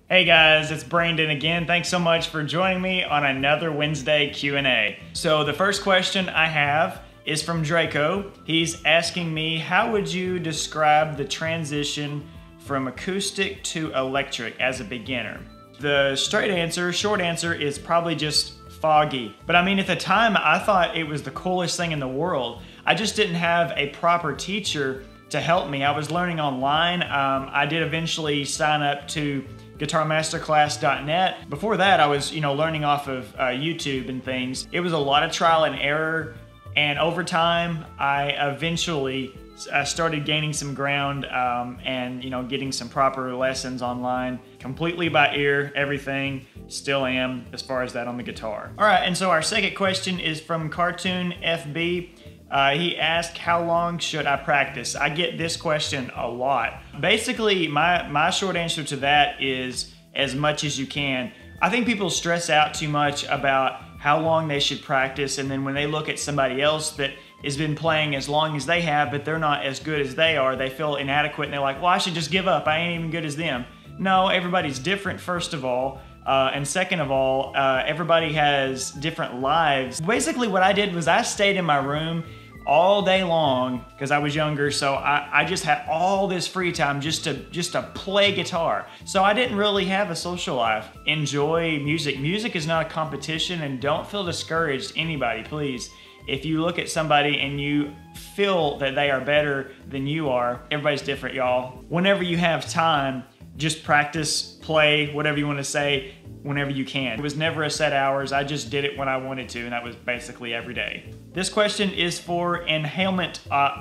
Hey guys, it's Brandon again. Thanks so much for joining me on another Wednesday Q&A. So the first question I have is from Draco. He's asking me, how would you describe the transition from acoustic to electric as a beginner? The short answer is probably just foggy. But I mean, at the time, I thought it was the coolest thing in the world. I just didn't have a proper teacher to help me. I was learning online. I did eventually sign up to guitarmasterclass.net. Before that, I was, learning off of YouTube and things. It was a lot of trial and error, and over time, I eventually started gaining some ground and getting some proper lessons online, completely by ear, everything. Still am as far as that on the guitar. All right, and so our second question is from Cartoon FB. He asked, how long should I practice? I get this question a lot. Basically, my short answer to that is as much as you can. I think people stress out too much about how long they should practice, and then when they look at somebody else that has been playing as long as they have, but they're not as good as they are, they feel inadequate and they're like, well, I should just give up. I ain't even good as them. No, everybody's different, first of all. And second of all, everybody has different lives. Basically what I did was I stayed in my room all day long because I was younger, so I just had all this free time just to play guitar. So I didn't really have a social life. Enjoy music. Music is not a competition, and don't feel discouraged, anybody, please. If you look at somebody and you feel that they are better than you are, everybody's different, y'all. Whenever you have time, just practice, play, whatever you want to say, whenever you can. It was never a set hours. I just did it when I wanted to, and that was basically every day. This question is for Inhalement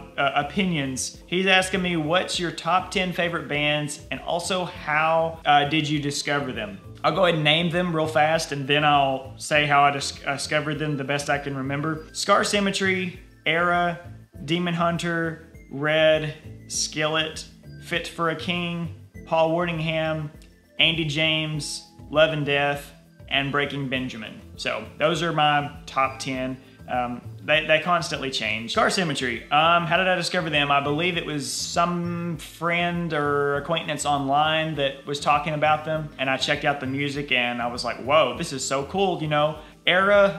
Opinions. He's asking me, what's your top 10 favorite bands, and also how did you discover them? I'll go ahead and name them real fast, and then I'll say how I discovered them the best I can remember. Scar Symmetry, Era, Demon Hunter, Red, Skillet, Fit for a King, Paul Wardingham, Andy James, Love and Death, and Breaking Benjamin. So those are my top 10. They constantly change. Scar Symmetry, how did I discover them? I believe it was some friend or acquaintance online that was talking about them, and I checked out the music and I was like, whoa, this is so cool, Era,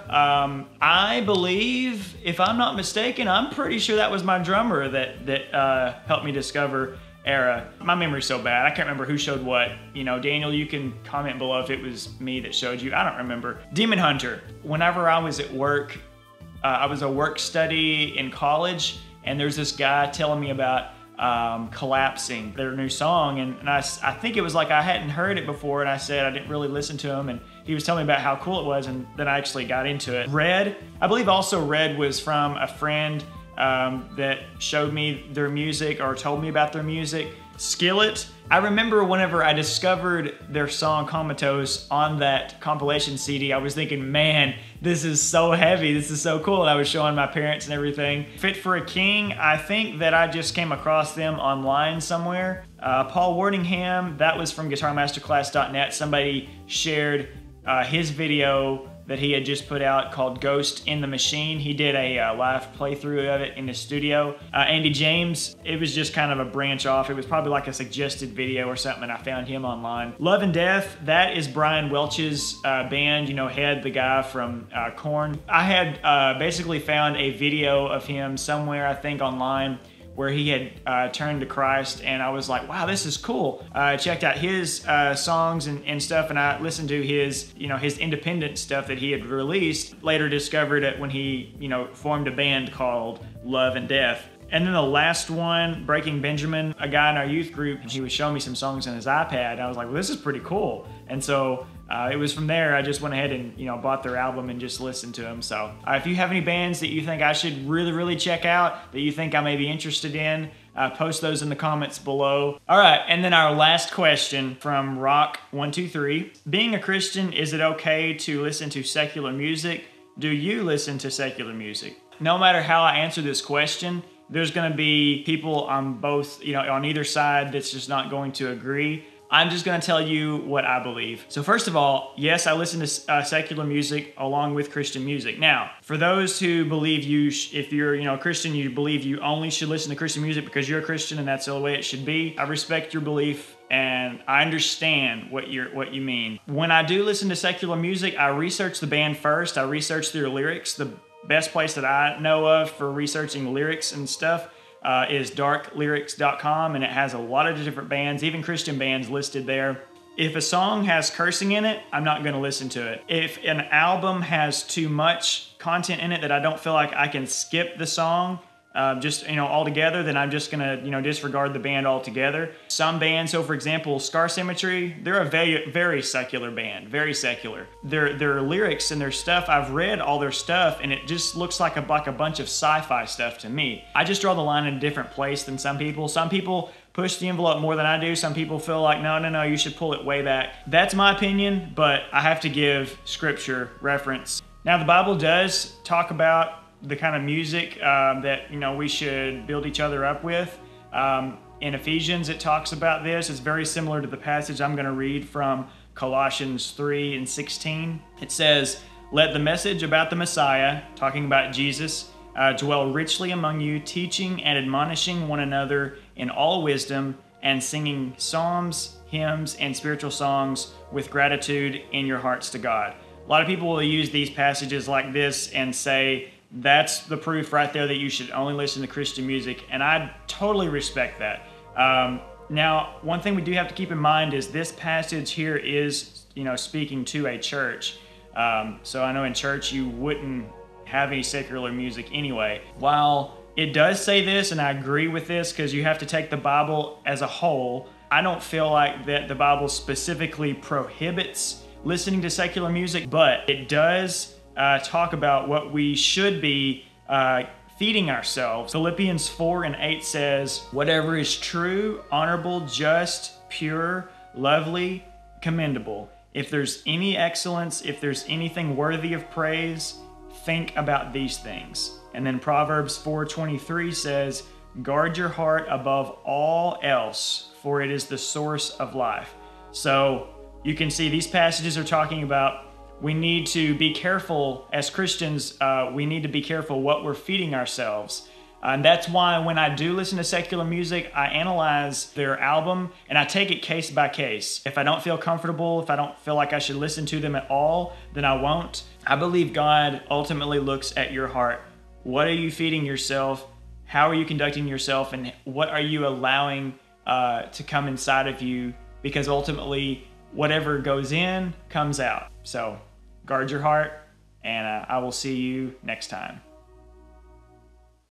I believe, if I'm not mistaken, I'm pretty sure that was my drummer that helped me discover Era. My memory's so bad, I can't remember who showed what. Daniel, you can comment below if it was me that showed you. I don't remember. Demon Hunter. Whenever I was at work, I was a work study in college, and there's this guy telling me about Collapsing, their new song, and I think it was like I hadn't heard it before, and I said I didn't really listen to him, and he was telling me about how cool it was, and then I actually got into it. Red, I believe also Red was from a friend that showed me their music or told me about their music. Skillet, I remember whenever I discovered their song Comatose on that compilation CD, I was thinking, man, this is so heavy, this is so cool, and I was showing my parents and everything. Fit for a King, I think that I just came across them online somewhere. Paul Wardingham, that was from guitarmasterclass.net. Somebody shared his video that he had just put out called Ghost in the Machine. He did a live playthrough of it in the studio. Andy James, it was just kind of a branch off. It was probably like a suggested video or something, and I found him online. Love and Death, that is Brian Welch's band, Head, the guy from Korn. I had basically found a video of him somewhere, I think online, where he had turned to Christ, and I was like, wow, this is cool. I checked out his songs and stuff, and I listened to his, his independent stuff that he had released. Later discovered it when he, formed a band called Love and Death. And then the last one, Breaking Benjamin, a guy in our youth group, he was showing me some songs on his iPad, and I was like, well, this is pretty cool. And so it was from there I just went ahead and bought their album and just listened to them. So if you have any bands that you think I should really check out, that you think I may be interested in, post those in the comments below. All right, and then our last question from Rock123. Being a Christian, is it okay to listen to secular music? Do you listen to secular music? No matter how I answer this question, there's going to be people on both, on either side that's just not going to agree. I'm just going to tell you what I believe. So first of all, yes, I listen to secular music along with Christian music. Now, for those who believe if you're a Christian, you believe you only should listen to Christian music because you're a Christian and that's the way it should be. I respect your belief and I understand what you mean. When I do listen to secular music, I research the band first. I research their lyrics. The best place that I know of for researching lyrics and stuff is darklyrics.com, and it has a lot of different bands, even Christian bands listed there. If a song has cursing in it, I'm not going to listen to it. If an album has too much content in it that I don't feel like I can skip the song altogether, then I'm just gonna disregard the band altogether. Some bands, so for example, Scar Symmetry, they're a very secular band, very secular. Their lyrics and their stuff, I've read all their stuff and it just looks like a bunch of sci-fi stuff to me. I just draw the line in a different place than some people. Some people push the envelope more than I do. Some people feel like, no, you should pull it way back. That's my opinion, but I have to give scripture reference. Now the Bible does talk about the kind of music that we should build each other up with. In Ephesians, it talks about this. It's very similar to the passage I'm going to read from Colossians 3:16. It says, "Let the message about the Messiah," talking about Jesus, "dwell richly among you, teaching and admonishing one another in all wisdom, and singing psalms, hymns, and spiritual songs with gratitude in your hearts to God." A lot of people will use these passages like this and say, that's the proof right there that you should only listen to Christian music, and I totally respect that. Now, one thing we do have to keep in mind is this passage here is, speaking to a church. So I know in church you wouldn't have any secular music anyway. While it does say this, and I agree with this because you have to take the Bible as a whole, I don't feel like that the Bible specifically prohibits listening to secular music, but it does talk about what we should be feeding ourselves. Philippians 4:8 says, "Whatever is true, honorable, just, pure, lovely, commendable. If there's any excellence, if there's anything worthy of praise, think about these things." And then Proverbs 4:23 says, "Guard your heart above all else, for it is the source of life." So you can see these passages are talking about we need to be careful as Christians. We need to be careful what we're feeding ourselves. And that's why when I do listen to secular music, I analyze their album and I take it case by case. If I don't feel comfortable, if I don't feel like I should listen to them at all, then I won't. I believe God ultimately looks at your heart. What are you feeding yourself? How are you conducting yourself? And what are you allowing to come inside of you? Because ultimately, whatever goes in comes out. So guard your heart, and I will see you next time.